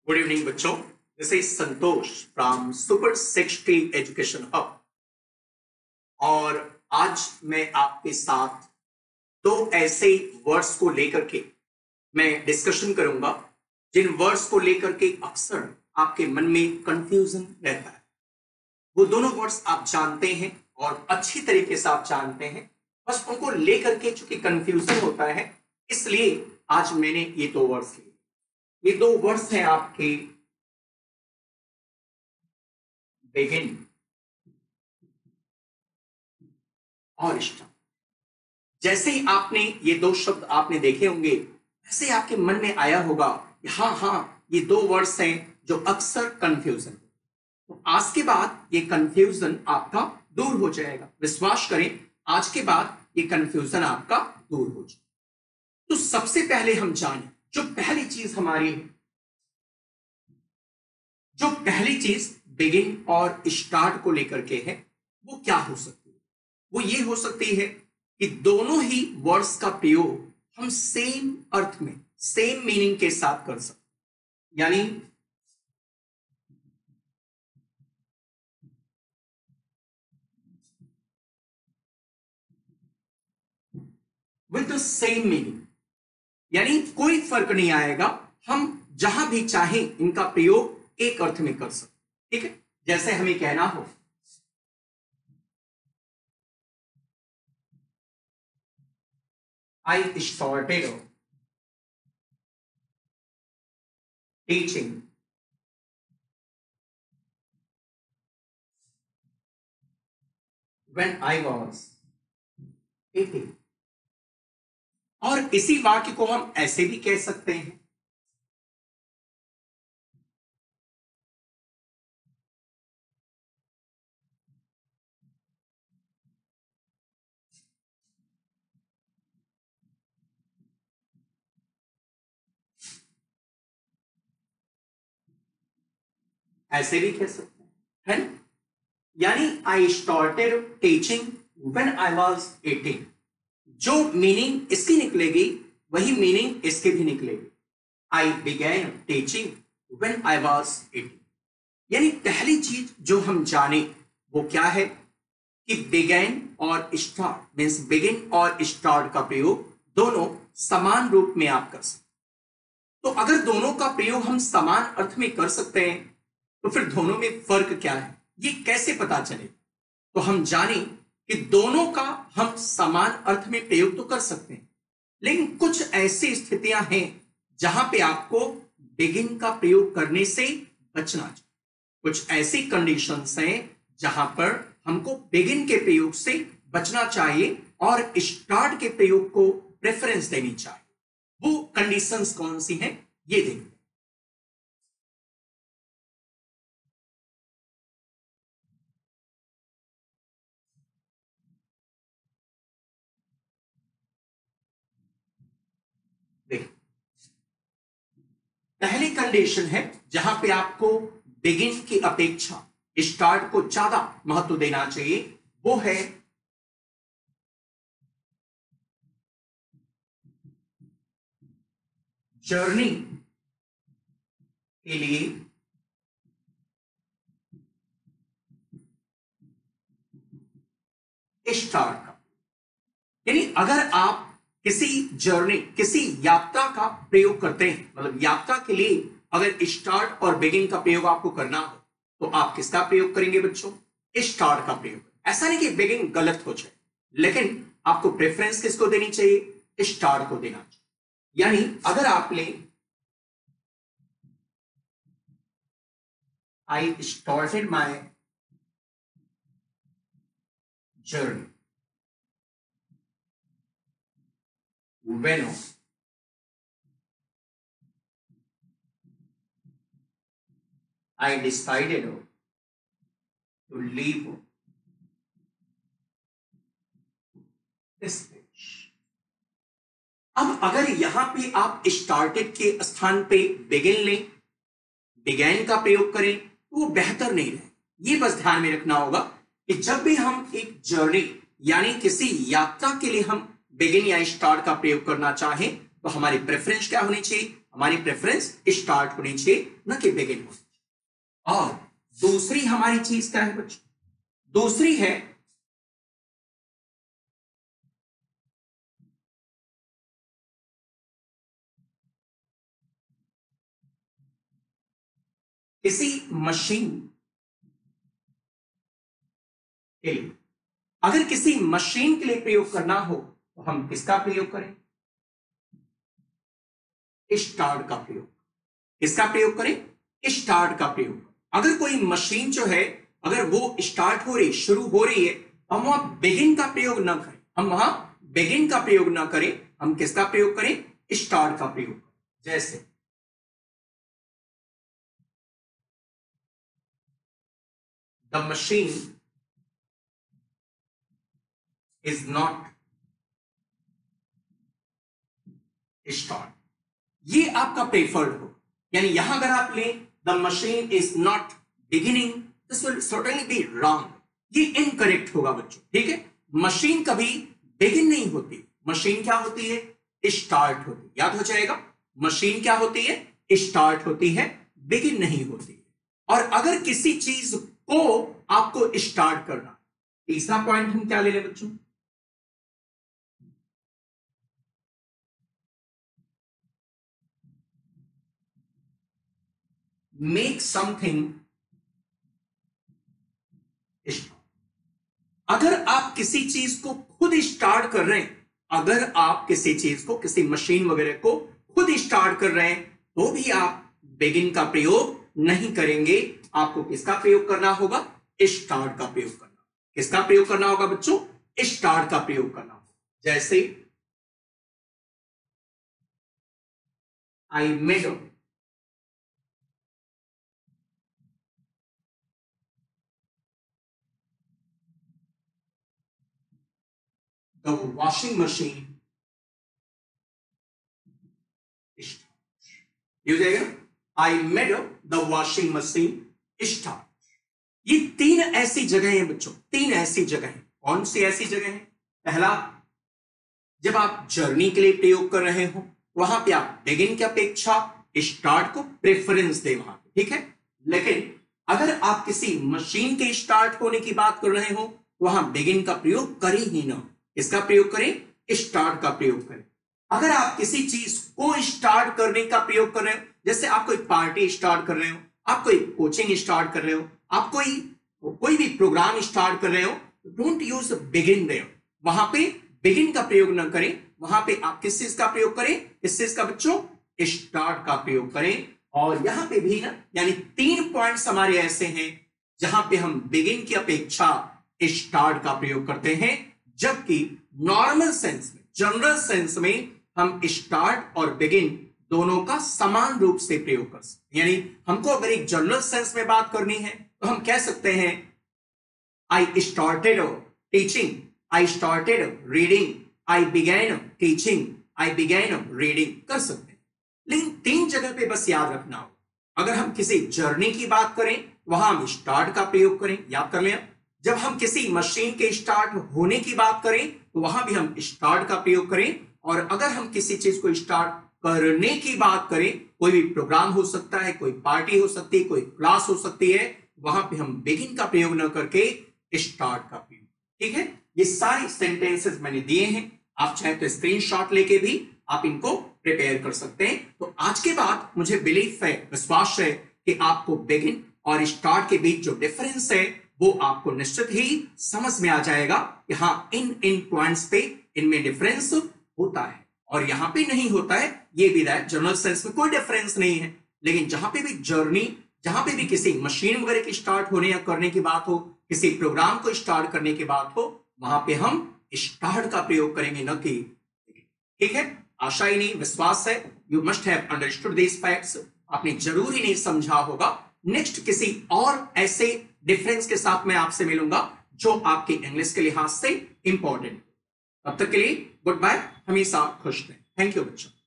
Good evening बच्चों, this is Santosh from super 60 education hub. और आज मैं आपके साथ दो ऐसे वर्ड्स को लेकर के मैं डिस्कशन करूंगा जिन वर्ड्स को लेकर के अक्सर आपके मन में कंफ्यूजन रहता है। वो दोनों वर्ड्स आप जानते हैं और अच्छी तरीके से आप जानते हैं, बस उनको लेकर के चूंकि कंफ्यूजन होता है इसलिए आज मैंने ये दो वर्ड्स लिए। ये दो वर्ड्स हैं आपके बिगिन और स्टार्ट। जैसे ही आपने ये दो शब्द आपने देखे होंगे वैसे ही आपके मन में आया होगा हाँ ये दो वर्ड्स हैं जो अक्सर कंफ्यूजन। तो आज के बाद ये कंफ्यूजन आपका दूर हो जाएगा। विश्वास करें, आज के बाद ये कंफ्यूजन आपका दूर हो जाएगा। तो सबसे पहले हम जाने जो पहली चीज हमारी है, जो पहली चीज बिगिन और स्टार्ट को लेकर के है, वो क्या हो सकती है? वो ये हो सकती है कि दोनों ही वर्ड्स का प्रयोग हम सेम अर्थ में, सेम मीनिंग के साथ कर सकते, यानी विद द सेम मीनिंग, यानी कोई फर्क नहीं आएगा, हम जहां भी चाहें इनका प्रयोग एक अर्थ में कर सकते। ठीक है, जैसे हमें कहना हो I started teaching when I was 18। और इसी वाक्य को हम ऐसे भी कह सकते हैं, ऐसे भी कह सकते हैं, है ना? यानी I started teaching when I was 18। जो मीनिंग इसकी निकलेगी वही मीनिंग इसके भी निकलेगी। I began teaching when I was 18। यानी पहली चीज जो हम जाने वो क्या है कि बिगैन और स्टार्ट मीन्स बिगिन और स्टार्ट का प्रयोग दोनों समान रूप में आप कर सकते। तो अगर दोनों का प्रयोग हम समान अर्थ में कर सकते हैं तो फिर दोनों में फर्क क्या है, ये कैसे पता चले? तो हम जाने कि दोनों का हम समान अर्थ में प्रयोग तो कर सकते हैं, लेकिन कुछ ऐसी स्थितियां हैं जहां पे आपको बिगिन का प्रयोग करने से बचना चाहिए। कुछ ऐसी कंडीशंस हैं जहां पर हमको बिगिन के प्रयोग से बचना चाहिए और स्टार्ट के प्रयोग को प्रेफरेंस देनी चाहिए। वो कंडीशंस कौन सी हैं ये देखिए। पहली कंडीशन है जहां पे आपको बिगिन की अपेक्षा स्टार्ट को ज्यादा महत्व देना चाहिए, वो है जर्नी के लिए स्टार्ट का। यानी अगर आप किसी जर्नी, किसी यात्रा का प्रयोग करते हैं, मतलब यात्रा के लिए अगर स्टार्ट और बिगिन का प्रयोग आपको करना हो तो आप किसका प्रयोग करेंगे बच्चों? स्टार्ट का प्रयोग। ऐसा नहीं कि बिगिन गलत हो जाए, लेकिन आपको प्रेफरेंस किसको देनी चाहिए? स्टार्ट को देना चाहिए। यानी अगर आप लें I started my journey when I decided to leave this page। अब अगर यहां पे आप स्टार्टेड के स्थान पे बिगिन लें, बिगैन का प्रयोग करें तो वो बेहतर नहीं रहे। ये बस ध्यान में रखना होगा कि जब भी हम एक जर्नी यानी किसी यात्रा के लिए हम बिगिन या स्टार्ट का प्रयोग करना चाहें तो हमारी प्रेफरेंस क्या होनी चाहिए? हमारी प्रेफरेंस स्टार्ट होनी चाहिए, न कि बिगिन होनी चाहिए। और दूसरी हमारी चीज क्या है बच्चों? दूसरी है किसी मशीन के लिए, अगर किसी मशीन के लिए प्रयोग करना हो तो हम किसका प्रयोग करें? स्टार्ट का प्रयोग। किसका प्रयोग करें? स्टार्ट का प्रयोग। अगर कोई मशीन जो है अगर वो स्टार्ट हो रही, शुरू हो रही है, हम वहां बिगिन का प्रयोग ना करें, हम वहां बिगिन का प्रयोग ना करें, हम किसका प्रयोग करें? स्टार्ट का प्रयोग करें। जैसे the machine is not start, ये आपका प्रेफर्ड हो। यानी यहां अगर आप लें the machine is not beginning, this will certainly be wrong, ये इनकरेक्ट होगा बच्चों। ठीक है, मशीन कभी बिगिन नहीं होती, मशीन क्या होती है? स्टार्ट होती है। याद हो जाएगा, मशीन क्या होती है? स्टार्ट होती है, बिगिन नहीं होती है। और अगर किसी चीज को आपको स्टार्ट करना, तीसरा पॉइंट हम क्या ले लें बच्चों? Make something start. अगर आप किसी चीज को खुद स्टार्ट कर रहे हैं, अगर आप किसी चीज को, किसी मशीन वगैरह को खुद स्टार्ट कर रहे हैं, तो भी आप बिगिन का प्रयोग नहीं करेंगे। आपको किसका प्रयोग करना होगा? स्टार्ट का प्रयोग करना। किसका प्रयोग करना होगा बच्चों? स्टार्ट का प्रयोग करना होगा। जैसे I made the washing machine, ये हो जाएगा I made the washing machine start. ये तीन ऐसी जगह हैं बच्चों, तीन ऐसी जगह हैं। कौन सी ऐसी जगह है? पहला, जब आप जर्नी के लिए प्रयोग कर रहे हो, वहां पे आप बिगिन की अपेक्षा स्टार्ट को प्रेफरेंस दे वहां पे, ठीक है। लेकिन अगर आप किसी मशीन के स्टार्ट होने की बात कर रहे हो, वहां बिगिन का प्रयोग करें ही ना। इसका प्रयोग करें? स्टार्ट का प्रयोग करें। अगर आप किसी चीज को स्टार्ट करने का प्रयोग कर रहे हो, जैसे आप कोई पार्टी स्टार्ट कर रहे हो, आप कोई कोचिंग स्टार्ट कर रहे हो, आप कोई भी प्रोग्राम स्टार्ट कर रहे हो, डोंट यूज बिगिन देयर। वहां पे बिगिन का प्रयोग ना करें, वहां पे आप किस चीज का प्रयोग करें? किस चीज का बच्चों? स्टार्ट का प्रयोग करें। और यहां पे भी ना, यानी तीन पॉइंट्स हमारे ऐसे हैं जहां पे हम बिगिन की अपेक्षा स्टार्ट का प्रयोग करते हैं, जबकि नॉर्मल सेंस में, जनरल सेंस में हम स्टार्ट और बिगिन दोनों का समान रूप से प्रयोग कर सकते हैं। यानी हमको अगर एक जनरल सेंस में बात करनी है तो हम कह सकते हैं I started teaching, I started reading, I began teaching, I began reading कर सकते हैं। लेकिन तीन जगह पे बस याद रखना हो, अगर हम किसी जर्नी की बात करें वहां हम स्टार्ट का प्रयोग करें, याद कर लें। जब हम किसी मशीन के स्टार्ट होने की बात करें तो वहां भी हम स्टार्ट का प्रयोग करें। और अगर हम किसी चीज को स्टार्ट करने की बात करें, कोई भी प्रोग्राम हो सकता है, कोई पार्टी हो सकती है, कोई क्लास हो सकती है, वहां पे हम बिगिन का प्रयोग न करके स्टार्ट का प्रयोग। ठीक है, ये सारी सेंटेंसेस मैंने दिए हैं, आप चाहे तो स्क्रीनशॉट लेके भी आप इनको प्रिपेयर कर सकते हैं। तो आज के बाद मुझे बिलीफ है, विश्वास है कि आपको बिगिन और स्टार्ट के बीच जो डिफरेंस है वो आपको निश्चित ही समझ में आ जाएगा कि हाँ इन पॉइंट्स पे इनमें डिफरेंस होता है और यहां पे नहीं होता है। ये भी है जनरल सेंस में कोई डिफरेंस नहीं है, लेकिन जहां पे भी जर्नी, जहां पे भी किसी मशीन वगैरह की स्टार्ट होने या करने की बात हो, किसी प्रोग्राम को स्टार्ट करने की बात हो, वहां पे हम स्टार्ट का प्रयोग करेंगे, न कि। ठीक है, आशा ही नहीं विश्वास है you must have understood this facts, आपने जरूर ही नहीं समझा होगा। नेक्स्ट किसी और ऐसे डिफरेंस के साथ मैं आपसे मिलूंगा जो आपके इंग्लिश के लिहाज से इंपॉर्टेंट। तब तक के लिए गुड बाय, हमेशा खुश रहें। थैंक यू बच्चों।